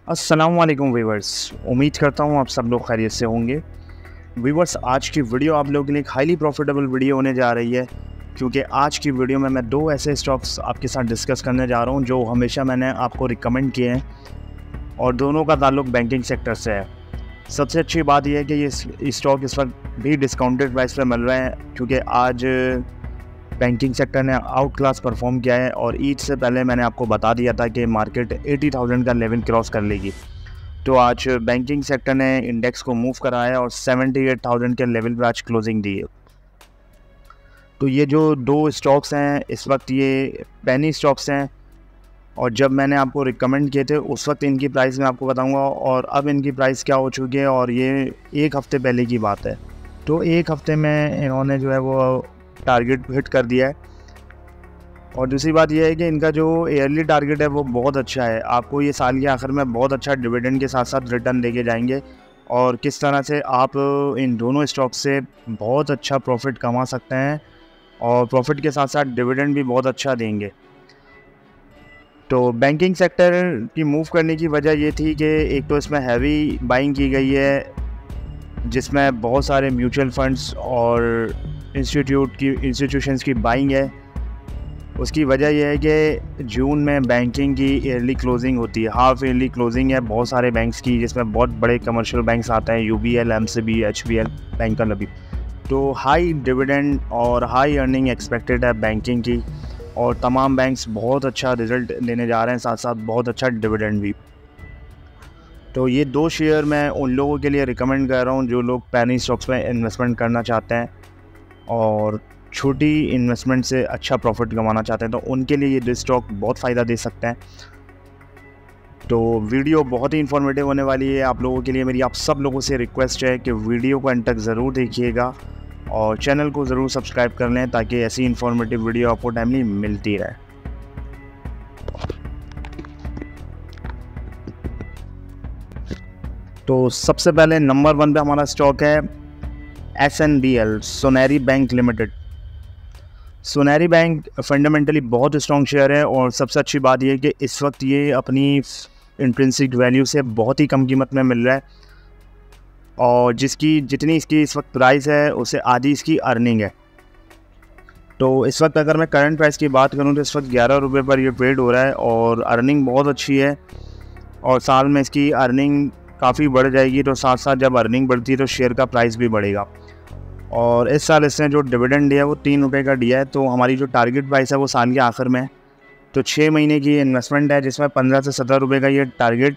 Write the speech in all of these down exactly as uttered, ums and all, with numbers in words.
अस्सलाम वालेकुम व्यूवर्स, उम्मीद करता हूँ आप सब लोग खैरियत से होंगे। व्यूवर्स, आज की वीडियो आप लोगों के लिए एक हाईली प्रॉफिटेबल वीडियो होने जा रही है, क्योंकि आज की वीडियो में मैं दो ऐसे स्टॉक्स आपके साथ डिस्कस करने जा रहा हूँ जो हमेशा मैंने आपको रिकमेंड किए हैं और दोनों का ताल्लुक बैंकिंग सेक्टर से है। सबसे अच्छी बात यह है कि ये स्टॉक इस वक्त भी डिस्काउंटेड प्राइस पर मिल रहे हैं, क्योंकि आज बैंकिंग सेक्टर ने आउट क्लास परफॉर्म किया है और ईद से पहले मैंने आपको बता दिया था कि मार्केट अस्सी हज़ार का लेवल क्रॉस कर लेगी। तो आज बैंकिंग सेक्टर ने इंडेक्स को मूव कराया और अठहत्तर हज़ार के लेवल पर आज क्लोजिंग दी है। तो ये जो दो स्टॉक्स हैं इस वक्त ये पेनी स्टॉक्स हैं, और जब मैंने आपको रिकमेंड किए थे उस वक्त इनकी प्राइस मैं आपको बताऊंगा और अब इनकी प्राइस क्या हो चुकी है, और ये एक हफ़्ते पहले की बात है। तो एक हफ़्ते में इन्होंने जो है वो टारगेट हिट कर दिया है। और दूसरी बात यह है कि इनका जो ईयरली टारगेट है वो बहुत अच्छा है। आपको ये साल के आखिर में बहुत अच्छा डिविडेंड के साथ साथ रिटर्न देके जाएंगे, और किस तरह से आप इन दोनों स्टॉक से बहुत अच्छा प्रॉफिट कमा सकते हैं और प्रॉफिट के साथ साथ डिविडेंड भी बहुत अच्छा देंगे। तो बैंकिंग सेक्टर की मूव करने की वजह ये थी कि एक तो इसमें हैवी बाइंग की गई है, जिसमें बहुत सारे म्यूचुअल फंड्स और इंस्टीट्यूट की इंस्टीट्यूशंस की बाइंग है। उसकी वजह यह है कि जून में बैंकिंग की ईयरली क्लोजिंग होती है, हाफ ईयरली क्लोजिंग है बहुत सारे बैंक्स की, जिसमें बहुत बड़े कमर्शियल बैंक्स आते हैं, यूबीएल, एमसीबी, एचबीएल, बैंकर अभी। तो हाई डिविडेंड और हाई अर्निंग एक्सपेक्टेड है बैंकिंग की, और तमाम बैंक्स बहुत अच्छा रिज़ल्ट देने जा रहे हैं, साथ साथ बहुत अच्छा डिविडेंड भी। तो ये दो शेयर मैं उन लोगों के लिए रिकमेंड कर रहा हूँ जो लोग पेनी स्टॉक्स में इन्वेस्टमेंट करना चाहते हैं और छोटी इन्वेस्टमेंट से अच्छा प्रॉफिट कमाना चाहते हैं, तो उनके लिए ये दो स्टॉक बहुत फ़ायदा दे सकते हैं। तो वीडियो बहुत ही इन्फॉर्मेटिव होने वाली है आप लोगों के लिए। मेरी आप सब लोगों से रिक्वेस्ट है कि वीडियो को एंड तक ज़रूर देखिएगा और चैनल को ज़रूर सब्सक्राइब कर लें, ताकि ऐसी इन्फॉर्मेटिव वीडियो आपको टाइमली मिलती रहे। तो सबसे पहले नंबर वन पे हमारा स्टॉक है S N B L, Soneri bank limited. Soneri bank fundamentally बहुत स्ट्रॉन्ग शेयर है, और सबसे अच्छी बात यह है कि इस वक्त ये अपनी इंट्रिंसिक वैल्यू से बहुत ही कम कीमत में मिल रहा है, और जिसकी जितनी इसकी इस वक्त प्राइस है उससे आधी इसकी अर्निंग है। तो इस वक्त अगर मैं करंट प्राइस की बात करूं तो इस वक्त ग्यारह रुपये पर ये ट्रेड हो रहा है, और अर्निंग बहुत अच्छी है, और साल में इसकी अर्निंग काफ़ी बढ़ जाएगी। तो साथ साथ जब अर्निंग बढ़ती है तो शेयर का प्राइस भी बढ़ेगा, और इस साल इसने जो डिविडेंड दिया है वो तीन रुपये का दिया है। तो हमारी जो टारगेट प्राइस है वो साल के आखिर में, तो छः महीने की इन्वेस्टमेंट है, जिसमें पंद्रह से सत्रह रुपये का ये टारगेट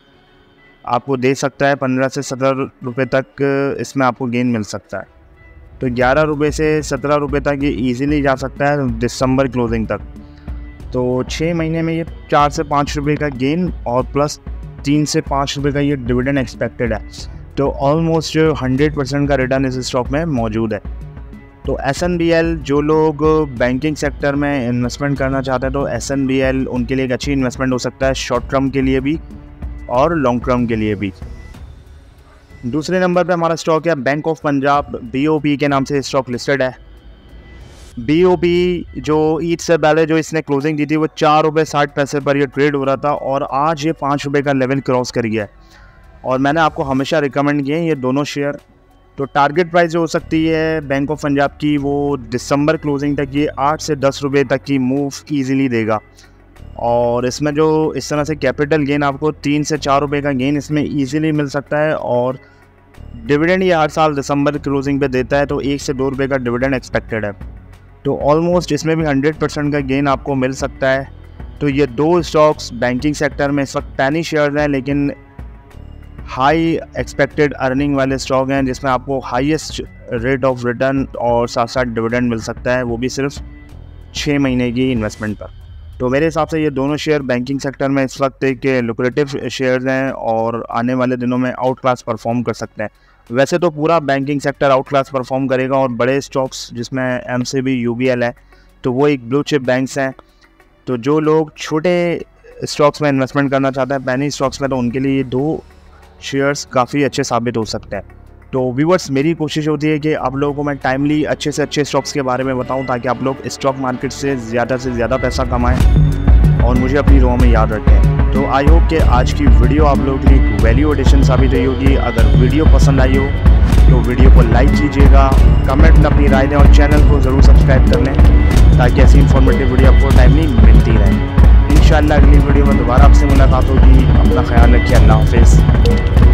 आपको दे सकता है। पंद्रह से सत्रह रुपये तक इसमें आपको गेन मिल सकता है। तो ग्यारह रुपये से सत्रह रुपये तक ये ईजीली जा सकता है दिसंबर क्लोजिंग तक। तो छः महीने में ये चार से पाँच रुपये का गेन और प्लस तीन से पाँच रुपये का ये डिविडेंड एक्सपेक्टेड है। तो ऑलमोस्ट हंड्रेड परसेंट का रिटर्न इस स्टॉक में मौजूद है। तो एस एन बी एल, जो लोग बैंकिंग सेक्टर में इन्वेस्टमेंट करना चाहते हैं तो एस एन बी एल उनके लिए एक अच्छी इन्वेस्टमेंट हो सकता है, शॉर्ट टर्म के लिए भी और लॉन्ग टर्म के लिए भी। दूसरे नंबर पे हमारा स्टॉक है bank of Punjab, B O P के नाम से स्टॉक लिस्टेड है। बी ओ पी जो ईद से पहले जो इसने क्लोजिंग दी थी वो चार रुपये साठ पैसे पर ये ट्रेड हो रहा था, और आज ये पाँच रुपये का लेवल क्रॉस कर गया है, और मैंने आपको हमेशा रिकमेंड किए हैं ये दोनों शेयर। तो टारगेट प्राइस जो हो सकती है बैंक ऑफ पंजाब की वो दिसंबर क्लोजिंग तक ये आठ से दस रुपये तक की मूव ईजिली देगा, और इसमें जो इस तरह से कैपिटल गेन आपको तीन से चार रुपये का गेन इसमें ईजिली मिल सकता है, और डिविडेंड ये हर साल दिसंबर क्लोजिंग पे देता है, तो एक से दो रुपये का डिविडेंड एक्सपेक्टेड है। तो ऑलमोस्ट इसमें भी हंड्रेड परसेंट का गेन आपको मिल सकता है। तो ये दो स्टॉक्स बैंकिंग सेक्टर में इस वक्त पैनी शेयर हैं, लेकिन हाई एक्सपेक्टेड अर्निंग वाले स्टॉक हैं, जिसमें आपको हाईएस्ट रेट ऑफ रिटर्न और साथ साथ डिविडेंड मिल सकता है, वो भी सिर्फ छः महीने की इन्वेस्टमेंट पर। तो मेरे हिसाब से ये दोनों शेयर बैंकिंग सेक्टर में इस वक्त एक लुक्रेटिव शेयर्स हैं, और आने वाले दिनों में आउट क्लास परफॉर्म कर सकते हैं। वैसे तो पूरा banking sector out class perform करेगा, और बड़े स्टॉक्स जिसमें एमसीबी, यूबीएल है, तो वो एक ब्लू चिप बैंक्स हैं। तो जो लोग छोटे स्टॉक्स में इन्वेस्टमेंट करना चाहते हैं पेनी स्टॉक्स में, तो उनके लिए ये दो शेयर्स काफ़ी अच्छे साबित हो सकते हैं। तो व्यूअर्स, मेरी कोशिश होती है कि आप लोगों को मैं टाइमली अच्छे से अच्छे स्टॉक्स के बारे में बताऊं, ताकि आप लोग स्टॉक मार्केट से ज़्यादा से ज़्यादा पैसा कमाएं और मुझे अपनी दुआ में याद रखें। तो आई होप कि आज की वीडियो आप लोगों के लिए वैल्यू एडिशन साबित हुई होगी। अगर वीडियो पसंद आई हो तो वीडियो को लाइक कीजिएगा, कमेंट में अपनी राय दें और चैनल को ज़रूर सब्सक्राइब कर लें ताकि ऐसी इन्फॉर्मेटिव वीडियो आपको टाइमली मिलती रहे। इंशाअल्लाह अगली वीडियो में दोबारा आपसे मुलाकात होगी। अपना ख्याल रखिए। अल्लाह हाफिज़।